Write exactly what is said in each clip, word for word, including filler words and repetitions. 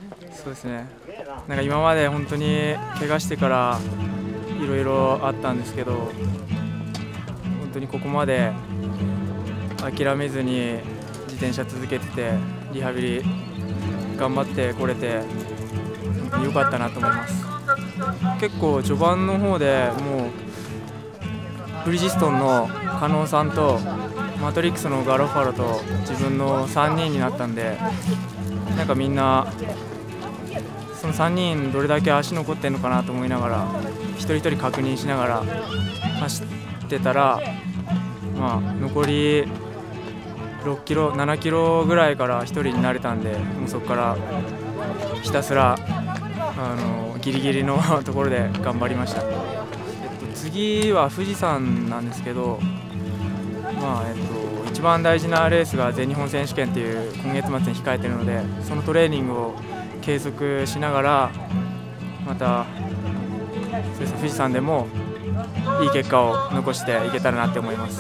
そうですね、なんか今まで本当に怪我してからいろいろあったんですけど、本当にここまで諦めずに自転車続けてて、リハビリ頑張ってこれて本当に良かったなと思います。結構序盤の方でもうブリヂストンの加納さんとマトリックスのガロファロと自分のさんにんになったんで、なんかみんなそのさんにんどれだけ足残ってるのかなと思いながら一人一人確認しながら走ってたら、まあ、残りろっキロななキロぐらいからひとりになれたんで、もうそこからひたすらあのギリギリのところで頑張りました。えっと、次は富士山なんですけど、まあえっと、一番大事なレースが全日本選手権っていう今月末に控えているので、そのトレーニングを継続しながらまたそうですね、富士山でもいい結果を残していけたらなって思います。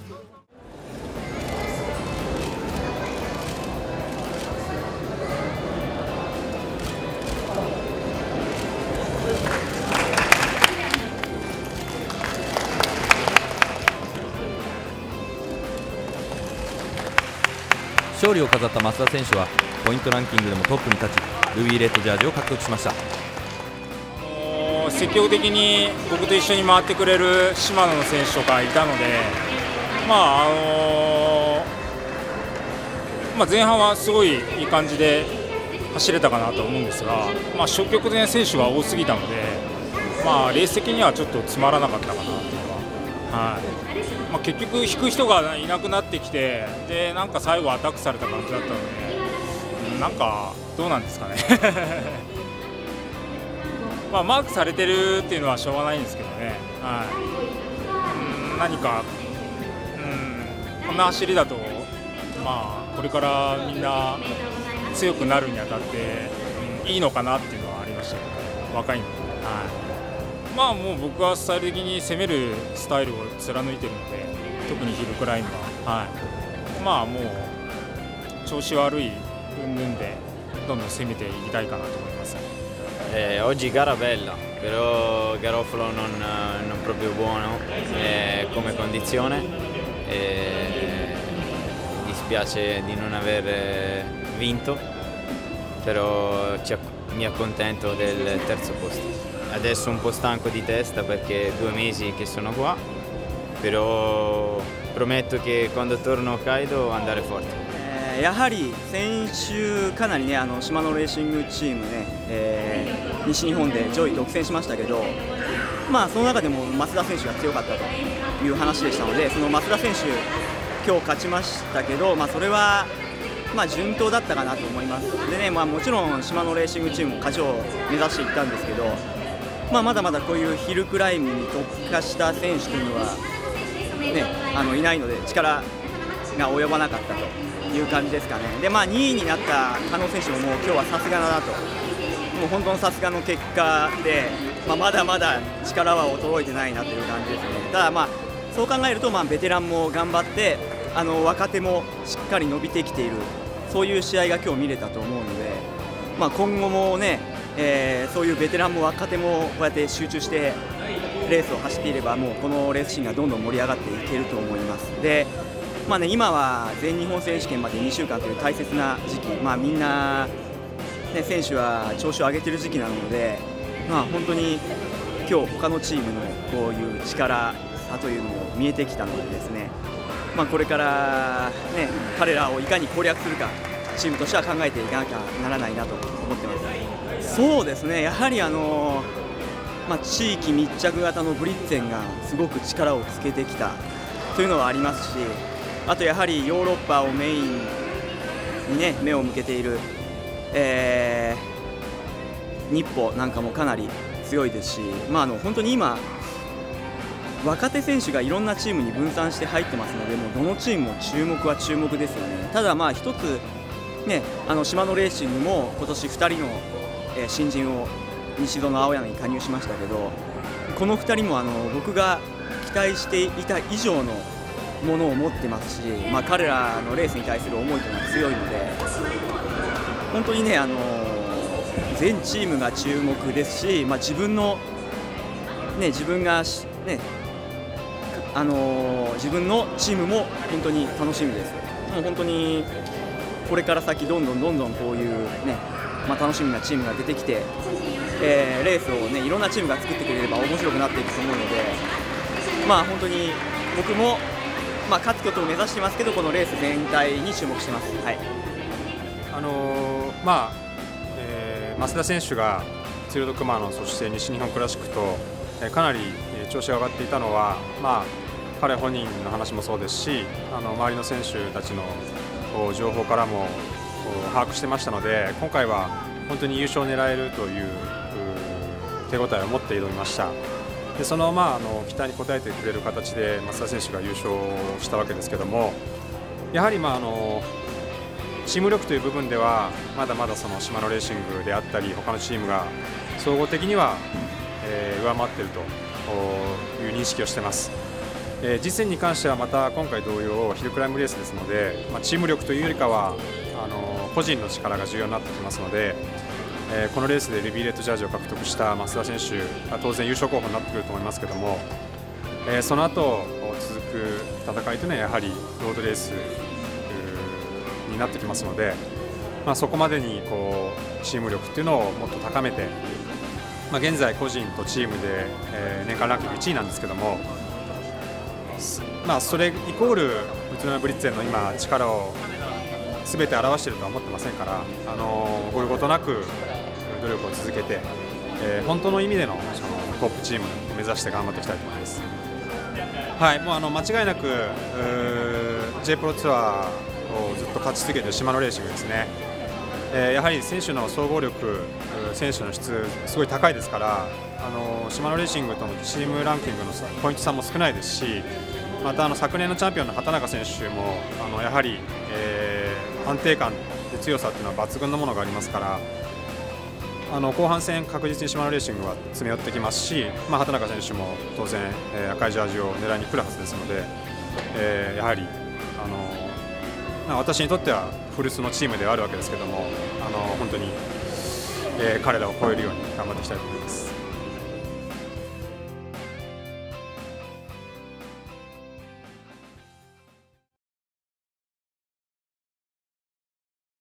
勝利を飾った増田選手はポイントランキングでもトップに立ち、ルビーレッドジャージを獲得しました。 積極的に僕と一緒に回ってくれる島野の選手とかいたので、まああのーまあ、前半はすごいいい感じで走れたかなと思うんですが、まあ、消極的な選手が多すぎたので、まあ、レース的にはちょっとつまらなかったかなというのは、はいまあ、結局引く人がいなくなってきて、でなんか最後アタックされた感じだったので、なんかどうなんですかねまあマークされてるっていうのはしょうがないんですけどね、はい、うん何か、うん、こんな走りだと、まあ、これからみんな強くなるにあたって、うん、いいのかなっていうのはありましたけど、若いので、はい、まあもう僕はスタイル的に攻めるスタイルを貫いているので、特にヒルクライムは、はい、まあもう調子悪い云々でどんどん攻めていきたいかなと思います。 Eh, oggi gara bella, però Garofalo non, non proprio buono eh, come condizione. Eh, dispiace di non aver vinto, però ci, mi accontento del terzo posto. Adesso un po' stanco di testa perché due mesi che sono qua, però prometto che quando torno a Hokkaido andare forte. やはり先週、かなりね、あの島野レーシングチームね、えー、西日本で上位独占しましたけど、まあ、その中でも増田選手が強かったという話でしたので、その増田選手、今日勝ちましたけど、まあ、それは、まあ、順当だったかなと思います。でね、まあ、もちろん島野レーシングチームも勝ちを目指していったんですけど、まあ、まだまだこういうヒルクライムに特化した選手というのは、ね、あのいないので、力が及ばなかったという感じですかね。で、まあ、にいになった加納選手ももう今日はさすがだなと、もう本当のさすがの結果で、まあ、まだまだ力は衰えてないなという感じですね。ただ、まあ、そう考えると、まあ、ベテランも頑張って、あの若手もしっかり伸びてきている、そういう試合が今日見れたと思うので、まあ、今後もね、えー、そういうベテランも若手もこうやって集中してレースを走っていれば、もうこのレースシーンがどんどん盛り上がっていけると思います。でまあね、今は全日本選手権までにしゅうかんという大切な時期、まあ、みんな、ね、選手は調子を上げている時期なので、まあ、本当に今日他のチームのこういう力差というのも見えてきたのでですね、まあ、これから、ね、彼らをいかに攻略するかチームとしては考えていかなきゃならないなと思ってます。そうですね、やはりあの、まあ、地域密着型のブリッツェンがすごく力をつけてきたというのはありますし、あとやはりヨーロッパをメインに、ね、目を向けている、えー、日歩なんかもかなり強いですし、まあ、あの本当に今、若手選手がいろんなチームに分散して入ってますので、もうどのチームも注目は注目ですよね。ただ、まあ一つ、ね、あの島野レーシングも今年ふたりの、えー、新人を西園、青柳に加入しましたけど、このふたりもあの僕が期待していた以上のものを持ってますし、まあ、彼らのレースに対する思いというのは強いので、本当にね、あの全チームが注目ですし、まあ、自分の、ね、自分が、ねあのー、自分のチームも本当に楽しみです。もう本当にこれから先どんどんどんどんこういう、ねまあ、楽しみなチームが出てきて、えー、レースを、ね、いろんなチームが作ってくれれば面白くなっていくと思うので、まあ、本当に僕も、まあ、勝つことを目指してますけど、このレース全体に注目してます。はい、 あのー、まあ、えー、増田選手がツール・ド・クマノン、そして西日本クラシックと、えー、かなり調子が上がっていたのは、まあ、彼本人の話もそうですし、あの周りの選手たちの情報からも把握してましたので、今回は本当に優勝を狙えるという手応えを持って挑みました。でその、まあ、あの期待に応えてくれる形で増田選手が優勝したわけですけども、やはり、まあ、あのチーム力という部分ではまだまだそのシマノレーシングであったり他のチームが総合的には、えー、上回っているという認識をしています。えー、実戦に関してはまた今回同様ヒルクライムレースですので、まあ、チーム力というよりかはあの個人の力が重要になってきますので、えー、このレースでルビーレッドジャージを獲得した増田選手が当然優勝候補になってくると思いますけども、えー、その後続く戦いというのはやはりロードレースになってきますので、まあ、そこまでにこうチーム力というのをもっと高めて、まあ、現在個人とチームで、えー、年間ランキングいちいなんですけども、まあ、それイコール宇都宮ブリッツェンの今力をすべて表しているとは思ってませんから、あのごることなく努力を続けて、えー、本当の意味でのそのトップチームを目指して頑張っていきたいと思います。はい、もうあの間違いなく J プロツアーをずっと勝ち続けているシマノレーシングですね。えー、やはり選手の総合力、選手の質すごい高いですから、あのシマノレーシングとのチームランキングのポイント差も少ないですし、またあの昨年のチャンピオンの畑中選手もあのやはり、えー、安定感で強さというのは抜群のものがありますから、あの後半戦確実にシマノレーシングは詰め寄ってきますし、まあ、畑中選手も当然、えー、赤いジャージを狙いに来るはずですので、えー、やはりあのまあ、私にとっては古巣のチームではあるわけですけども、あの本当に、えー、彼らを超えるように頑張っていきたいと思います。